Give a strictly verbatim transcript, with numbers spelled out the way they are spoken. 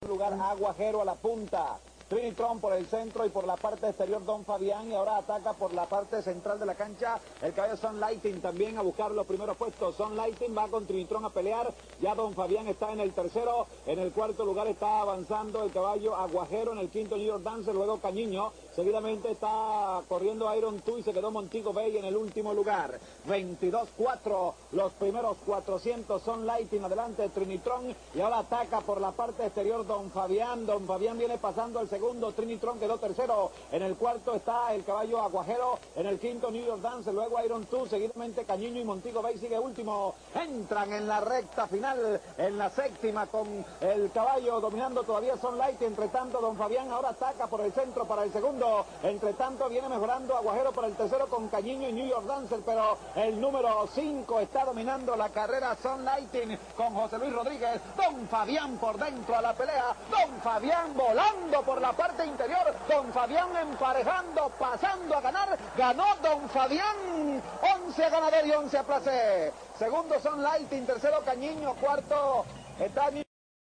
lugar Aguajero a la punta. Trinitron por el centro y por la parte exterior Don Fabián, y ahora ataca por la parte central de la cancha el caballo Sun Lighting también a buscar los primeros puestos. Sun Lighting va con Trinitron a pelear, ya Don Fabián está en el tercero, en el cuarto lugar está avanzando el caballo Aguajero, en el quinto New York Dancer, luego Cañiño, seguidamente está corriendo Iron two y se quedó Montigo Bay en el último lugar. veintidós cuatro, los primeros cuatrocientos Sun Lighting, adelante Trinitron, y ahora ataca por la parte exterior Don Fabián. Don Fabián viene pasando al segundo. Segundo, Trinitron quedó tercero, en el cuarto está el caballo Aguajero, en el quinto New York Dance, luego Iron two, seguidamente Cañiño y Montigo Bay sigue último. Entran en la recta final, en la séptima, con el caballo dominando todavía Sun Light. Entre tanto Don Fabián ahora ataca por el centro para el segundo, entre tanto viene mejorando Aguajero por el tercero con Cañiño y New York Dancer, pero el número cinco está dominando la carrera Sun Lighting con José Luis Rodríguez. Don Fabián por dentro a la pelea, Don Fabián volando por la parte interior, Don Fabián emparejando, pasando a ganar, ganó Don Fabián, once a ganador y once a placer. Segundo Sun Lighting, tercero Cañiño, cuarto está